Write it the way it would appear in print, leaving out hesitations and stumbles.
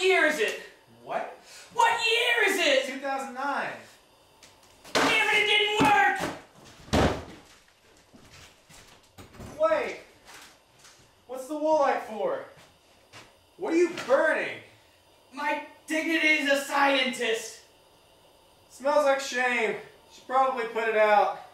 year is it? What? What year is it? 2009. Damn it, it didn't work! Wait! What's the wool light for? What are you burning? My dignity as a scientist. Smells like shame. Should probably put it out.